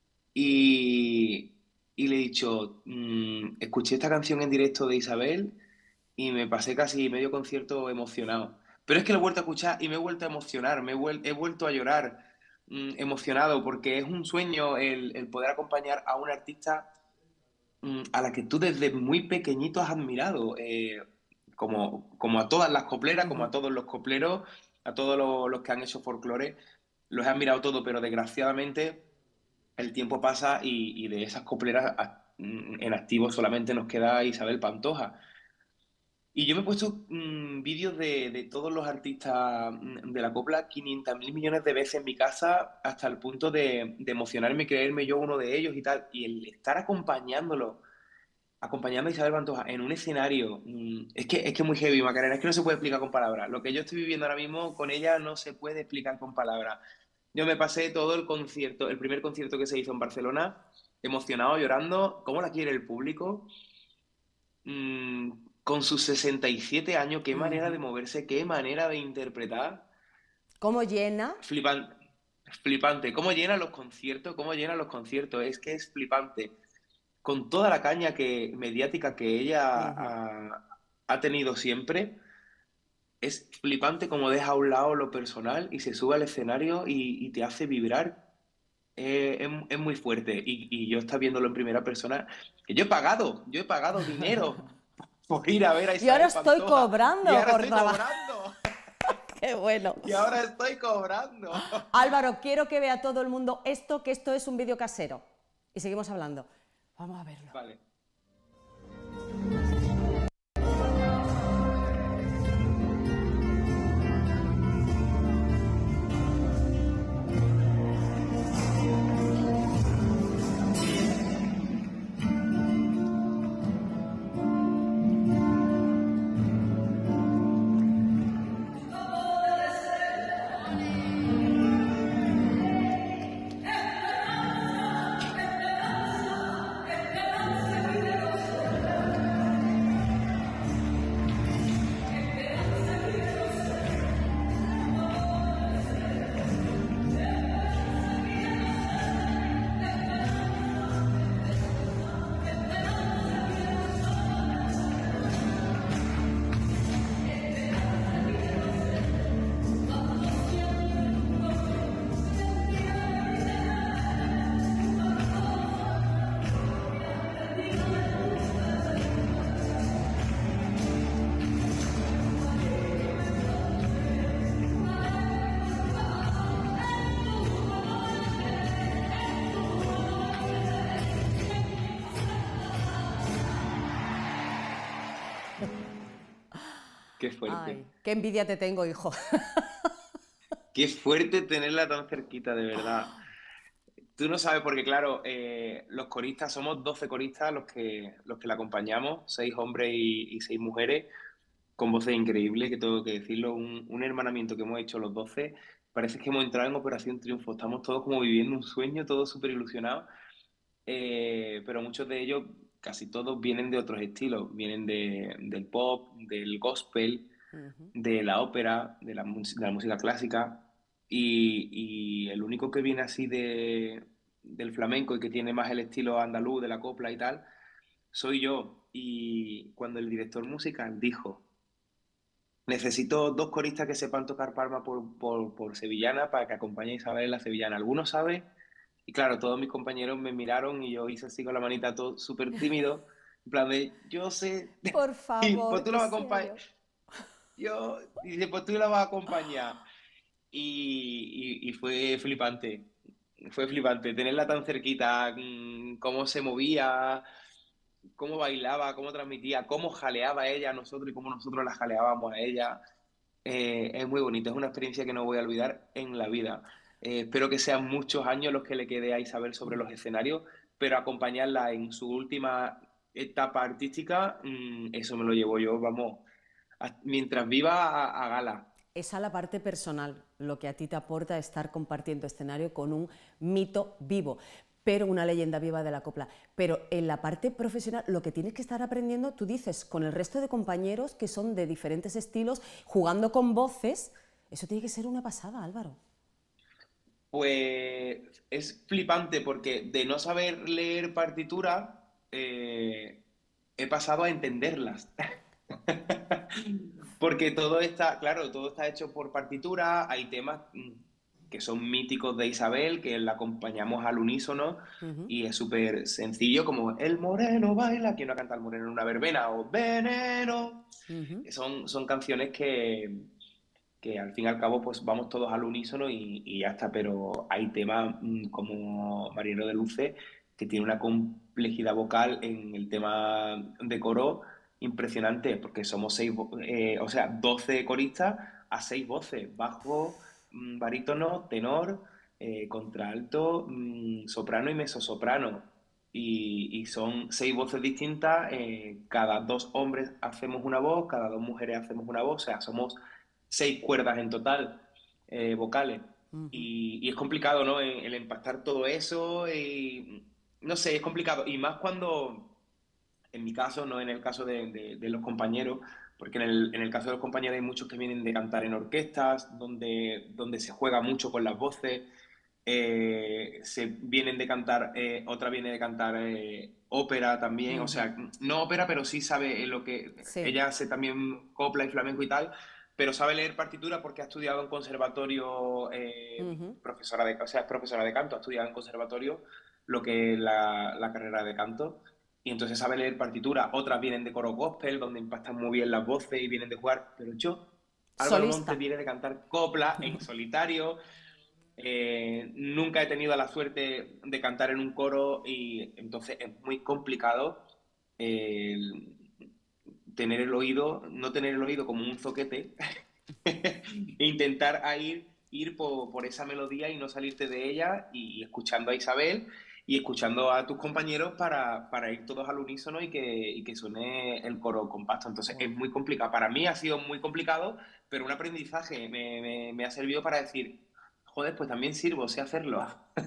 y, y le he dicho, mmm, escuché esta canción en directo de Isabel y me pasé casi medio concierto emocionado. Pero es que lo he vuelto a escuchar y me he vuelto a emocionar, me he, vuel he vuelto a llorar. Emocionado porque es un sueño el, el poder acompañar a una artista mmm, a la que tú desde muy pequeñito has admirado, eh, como, como a todas las copleras, uh-huh. como a todos los copleros, a todos los, los que han hecho folclore, los he admirado todo, pero desgraciadamente el tiempo pasa y, y de esas copleras a, en activo solamente nos queda Isabel Pantoja. Y yo me he puesto mmm, vídeos de, de todos los artistas de la copla quinientos mil millones de veces en mi casa hasta el punto de, de emocionarme y creerme yo uno de ellos y tal. Y el estar acompañándolo, acompañando a Isabel Pantoja en un escenario, mmm, es que es que muy heavy, Macarena, es que no se puede explicar con palabras. Lo que yo estoy viviendo ahora mismo con ella no se puede explicar con palabras. Yo me pasé todo el concierto, el primer concierto que se hizo en Barcelona, emocionado, llorando, cómo la quiere el público. Mmm, Con sus sesenta y siete años, qué manera de moverse, qué manera de interpretar. ¿Cómo llena? Flipante, flipante. ¿Cómo llena los conciertos? ¿Cómo llena los conciertos? Es que es flipante. Con toda la caña que, mediática que ella uh-huh. ha, ha tenido siempre, es flipante como deja a un lado lo personal y se sube al escenario y, y te hace vibrar. Eh, es, es muy fuerte. Y, y yo estaba viéndolo en primera persona. Que yo he pagado, yo he pagado dinero por ir a ver a Y ahora Isabel estoy Pantoja. cobrando Y ahora por estoy trabajar. cobrando. ¡Qué bueno! Y ahora estoy cobrando. Álvaro, quiero que vea todo el mundo esto, que esto es un vídeo casero. Y seguimos hablando. Vamos a verlo. Vale. Qué fuerte. Ay, qué envidia te tengo, hijo. Qué fuerte tenerla tan cerquita, de verdad. Tú no sabes, porque claro, eh, los coristas, somos doce coristas los que, los que la acompañamos, seis hombres y, y seis mujeres, con voces increíbles, que tengo que decirlo, un, un hermanamiento que hemos hecho los doce, parece que hemos entrado en Operación Triunfo, estamos todos como viviendo un sueño, todos súper ilusionados, eh, pero muchos de ellos, casi todos, vienen de otros estilos, vienen de, del pop, del gospel, Ujú. de la ópera, de la, mus- de la música clásica, y, y el único que viene así de, del flamenco y que tiene más el estilo andaluz, de la copla y tal, soy yo. Y cuando el director musical dijo, necesito dos coristas que sepan tocar palma por, por, por sevillana para que acompañe a Isabel en la sevillana, ¿alguno sabe? Y claro, todos mis compañeros me miraron y yo hice así con la manita todo súper tímido, en plan de, yo sé, Por y pues favor, tú que lo vas a sea acompañar, yo. yo, y dice, pues tú la vas a acompañar. Y, y- y fue flipante, fue flipante tenerla tan cerquita, mm, cómo se movía, cómo bailaba, cómo transmitía, cómo jaleaba ella a nosotros y cómo nosotros la jaleábamos a ella. Eh, es muy bonito, es una experiencia que no voy a olvidar en la vida. Eh, espero que sean muchos años los que le quede a Isabel sobre los escenarios, pero acompañarla en su última etapa artística, mm, eso me lo llevo yo, vamos, a- mientras viva a, a gala. Esa es la parte personal, lo que a ti te aporta estar compartiendo escenario con un mito vivo, pero una leyenda viva de la copla. Pero en la parte profesional, lo que tienes que estar aprendiendo, tú dices, con el resto de compañeros que son de diferentes estilos, jugando con voces, eso tiene que ser una pasada, Álvaro. Pues es flipante porque de no saber leer partitura, eh, he pasado a entenderlas. Porque todo está, claro, todo está hecho por partitura, hay temas mm, que son míticos de Isabel, que la acompañamos al unísono Ujú. y es súper sencillo, como El moreno baila, ¿quién no canta el moreno en una verbena? O Veneno. Ujú. Son, son canciones que, que al fin y al cabo pues vamos todos al unísono y, y ya está, pero hay temas mm, como Marinero de Luces que tiene una complejidad vocal en el tema de coro impresionante, porque somos seis, vo- eh, o sea, doce coristas a seis voces, bajo, mm, barítono, tenor, eh, contralto, mm, soprano y mezzosoprano. Y, y son seis voces distintas, eh, cada dos hombres hacemos una voz, cada dos mujeres hacemos una voz, o sea, somos seis cuerdas en total, eh, vocales. Ujú. Y, y es complicado, ¿no? El, el empastar todo eso y no sé, es complicado. Y más cuando, en mi caso, no en el caso de, de- de los compañeros, porque en el, en el caso de los compañeros hay muchos que vienen de cantar en orquestas, donde, donde se juega mucho con las voces, eh, se vienen de cantar, eh, otra viene de cantar eh, ópera también, o Ujú. sea, no ópera, pero sí sabe lo que, Sí. ella hace también copla y flamenco y tal, pero sabe leer partitura porque ha estudiado en conservatorio, eh, Ujú. profesora de, o sea, es profesora de canto, ha estudiado en conservatorio lo que es la, la carrera de canto y entonces sabe leer partitura. Otras vienen de coro gospel, donde impactan muy bien las voces y vienen de jugar, pero yo, Álvaro Solista. Montes viene de cantar copla en solitario. Eh, nunca he tenido la suerte de cantar en un coro y entonces es muy complicado eh, tener el oído, no tener el oído como un zoquete e intentar a ir, ir por, por esa melodía y no salirte de ella y, y escuchando a Isabel y escuchando a tus compañeros para, para ir todos al unísono y que, y que suene el coro compacto. Entonces es muy complicado. Para mí ha sido muy complicado, pero un aprendizaje me, me, me ha servido para decir, joder, pues también sirvo, sé hacerlo.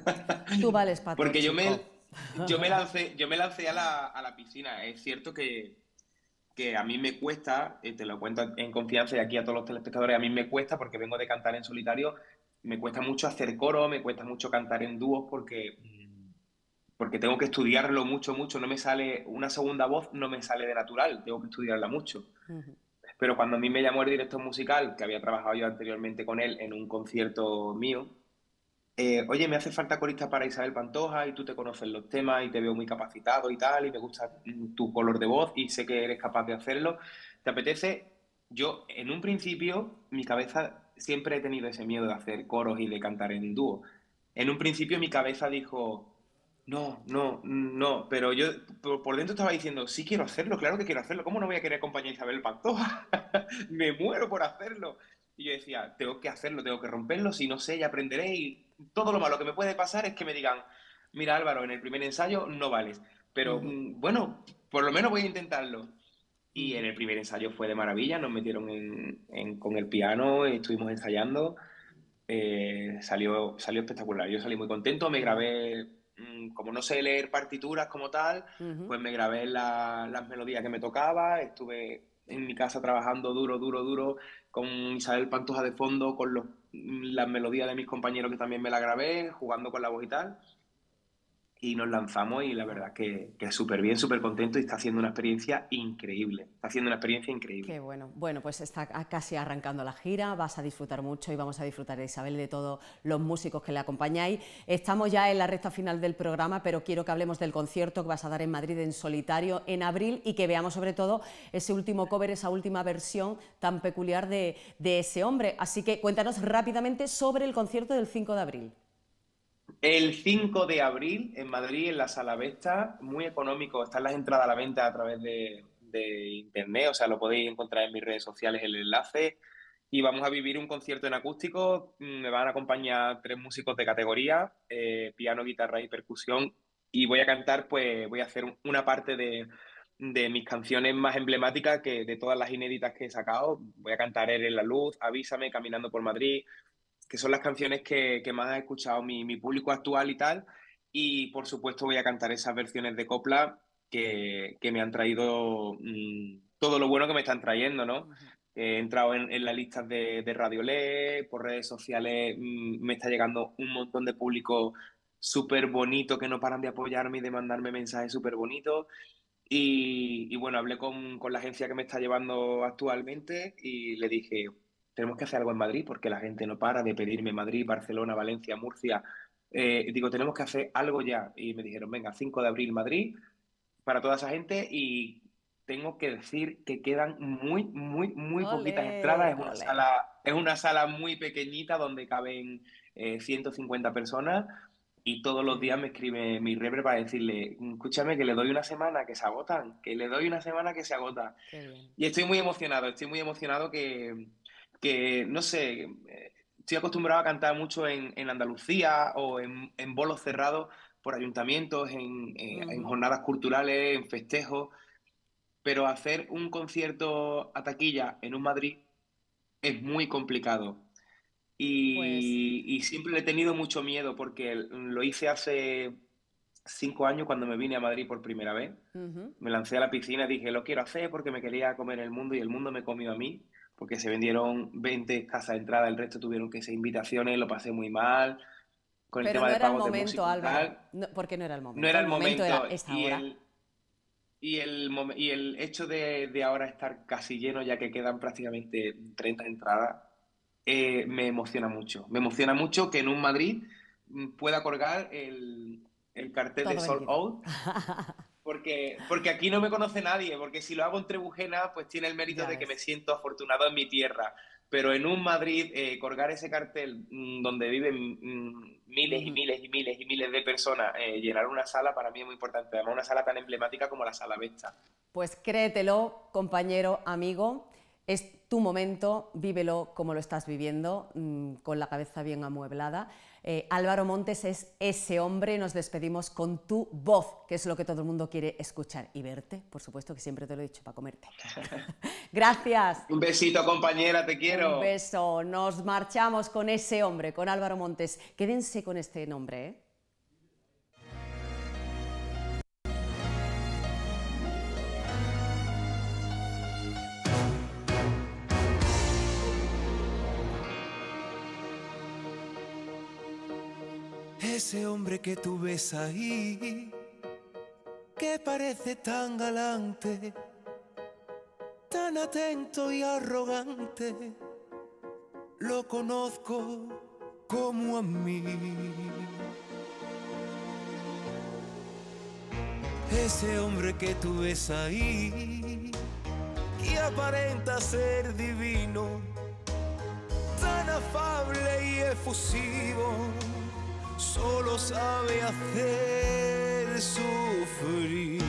Tú vales para todo, Porque yo me, chico. yo me lancé, yo me lancé a la, a la piscina. Es cierto que, que a mí me cuesta, eh, te lo cuento en confianza y aquí a todos los telespectadores, a mí me cuesta porque vengo de cantar en solitario, me cuesta mucho hacer coro, me cuesta mucho cantar en dúos porque, porque tengo que estudiarlo mucho, mucho. No me sale, una segunda voz no me sale de natural, tengo que estudiarla mucho. Ujú. Pero cuando a mí me llamó el director musical, que había trabajado yo anteriormente con él en un concierto mío, eh, oye, me hace falta corista para Isabel Pantoja y tú te conoces los temas y te veo muy capacitado y tal, y me gusta mm, tu color de voz y sé que eres capaz de hacerlo. ¿Te apetece? Yo, en un principio, mi cabeza siempre he tenido ese miedo de hacer coros y de cantar en dúo. En un principio mi cabeza dijo, no, no, no, pero yo por, por dentro estaba diciendo, sí quiero hacerlo, claro que quiero hacerlo, ¿cómo no voy a querer acompañar a Isabel Pantoja? Me muero por hacerlo. Y yo decía, tengo que hacerlo, tengo que romperlo, si no sé, ya aprenderé y todo lo malo que me puede pasar es que me digan, mira Álvaro, en el primer ensayo no vales, pero Ujú. mm, bueno, por lo menos voy a intentarlo. Y en Ujú. el primer ensayo fue de maravilla, nos metieron en, en- con el piano, estuvimos ensayando, eh, salió, salió espectacular, yo salí muy contento, me Qué bueno. grabé, mm, como no sé leer partituras como tal, Ujú. pues me grabé la- las melodías que me tocaba, estuve en mi casa trabajando duro, duro, duro, con Isabel Pantoja de fondo, con los, las melodías de mis compañeros que también me la grabé, jugando con la voz y tal, y nos lanzamos y la verdad que, que súper bien, súper contento y está haciendo una experiencia increíble, está haciendo una experiencia increíble. Qué bueno. Bueno, pues está casi arrancando la gira, vas a disfrutar mucho y vamos a disfrutar de Isabel y de todos los músicos que le acompañáis. Estamos ya en la recta final del programa, pero quiero que hablemos del concierto que vas a dar en Madrid en solitario en abril y que veamos sobre todo ese último cover, esa última versión tan peculiar de, de ese hombre. Así que cuéntanos rápidamente sobre el concierto del cinco de abril. El cinco de abril en Madrid, en la Sala Vesta, muy económico, están las entradas a la venta a través de, de internet, o sea, lo podéis encontrar en mis redes sociales el enlace. Y vamos a vivir un concierto en acústico, me van a acompañar tres músicos de categoría, eh, piano, guitarra y percusión, y voy a cantar, pues voy a hacer una parte de, de mis canciones más emblemáticas, que de todas las inéditas que he sacado, voy a cantar Eres la luz, Avísame, Caminando por Madrid, que son las canciones que, que más ha escuchado mi, mi público actual y tal. Y por supuesto voy a cantar esas versiones de copla que, que me han traído mmm, todo lo bueno que me están trayendo, ¿no? He entrado en, en las listas de, de Radio Lé, por redes sociales mmm, me está llegando un montón de público súper bonito que no paran de apoyarme y de mandarme mensajes súper bonitos. Y, y, bueno, hablé con, con la agencia que me está llevando actualmente y le dije, tenemos que hacer algo en Madrid porque la gente no para de pedirme Madrid, Barcelona, Valencia, Murcia. Eh, digo, tenemos que hacer algo ya. Y me dijeron, venga, cinco de abril Madrid para toda esa gente y tengo que decir que quedan muy, muy, muy poquitas entradas. Ole, Es una ole. sala, es una sala muy pequeñita donde caben eh, ciento cincuenta personas y todos Qué los días bien. me escribe mi repre para decirle, escúchame que le doy una semana que se agotan, que le doy una semana que se agotan. Qué bien. Y estoy muy emocionado, estoy muy emocionado que, que no sé, eh, estoy acostumbrado a cantar mucho en, en Andalucía o en, en bolos cerrados por ayuntamientos, en, eh, en Ujú. jornadas culturales, en festejos, pero hacer un concierto a taquilla en un Madrid es muy complicado. Pues Y, y siempre le he tenido mucho miedo porque lo hice hace cinco años cuando me vine a Madrid por primera vez. ujú. Me lancé a la piscina y dije, lo quiero hacer porque me quería comer el mundo y el mundo me comió a mí, porque se vendieron veinte casas de entrada, el resto tuvieron que ser invitaciones, lo pasé muy mal, con el Pero tema no de era el pagos de momento, músicos y Álvaro. tal. No, porque no era el No momento. era El el momento era momento esta y hora. el, y el, mom- y el hecho de, de ahora estar casi lleno, ya que quedan prácticamente treinta entradas, eh, me emociona mucho. Me emociona mucho que en un Madrid mm, pueda colgar el, el cartel de Todo Sold vendido. Out Porque, porque aquí no me conoce nadie, porque si lo hago en Trebujena, pues tiene el mérito Ya de que ves. me siento afortunado en mi tierra. Pero en un Madrid, eh, colgar ese cartel mmm, donde viven mmm, miles y Ujú. miles y miles y miles de personas, eh, llenar una sala para mí es muy importante. Además, una sala tan emblemática como la Sala Vesta. Pues créetelo, compañero, amigo, es tu momento, vívelo como lo estás viviendo, mmm, con la cabeza bien amueblada. Eh, Álvaro Montes es ese hombre, nos despedimos con tu voz, que es lo que todo el mundo quiere escuchar, y verte, por supuesto, que siempre te lo he dicho, para comerte. Gracias. Un besito, compañera, te quiero. Un beso. Nos marchamos con ese hombre, con Álvaro Montes. Quédense con este nombre, ¿eh? Ese hombre que tú ves ahí, que parece tan galante, tan atento y arrogante, lo conozco como a mí. Ese hombre que tú ves ahí, que aparenta ser divino, tan afable y efusivo, solo sabe hacer sufrir.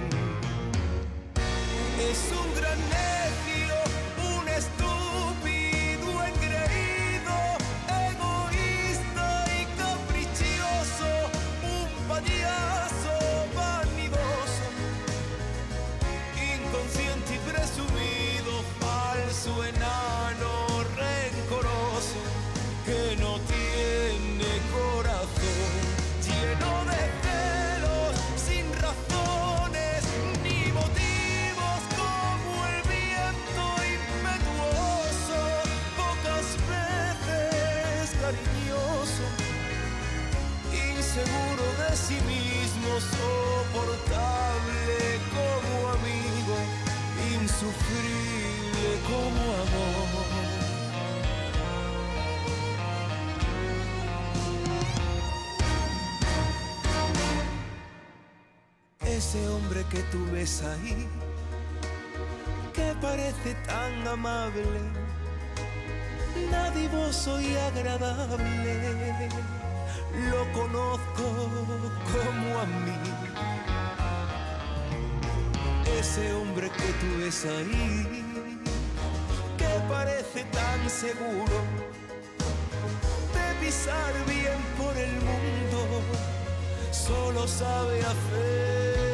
Es un gran necio, un estúpido engreído, egoísta y caprichoso, un payaso vanidoso, inconsciente y presumido, falso, enano, rencoroso, que no tiene corazón, lleno de celos, sin razones ni motivos, como el viento impetuoso, pocas veces cariñoso, inseguro de sí mismo, soportable como amigo, insufrible como amor. Ese hombre que tú ves ahí, que parece tan amable, dadivoso y agradable, lo conozco como a mí. Ese hombre que tú ves ahí, que parece tan seguro de pisar bien por el mundo, solo sabe hacer